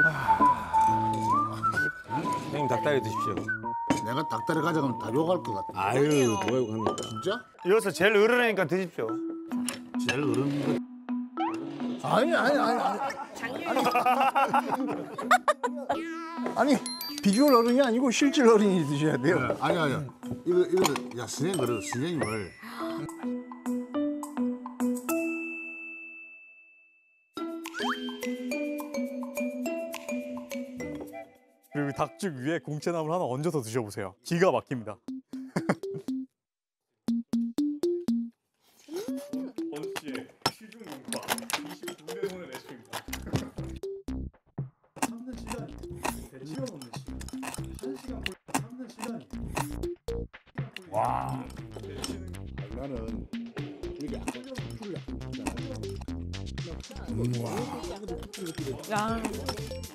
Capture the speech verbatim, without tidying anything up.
형님 닭다리 드십시오. 내가 닭다리 가져가면 다 욕할 것 같아. 아유, 뭐야 이거 합니까? 진짜? 이어서 제일 어른이니까 드십시오. 제일 어른 거. 아니 아니 아니 아니. 아니 비주얼 어른이 아니고 실질 어른이 드셔야 돼요. 네, 아니 아니. 이거 이거 야 선생님 그래 선생님을. 그리고 닭죽 위에 공채나물 하나 얹어서 드셔보세요. 기가 막힙니다. 원씨의 시중 용파 이십구 대 손의 레시피입니다. 삶는 시간이 데치어 놓는 시간 한 시간 걸 삶는 시간이 와. 나는 이게 약간 풀을 약간 줬잖아. 야.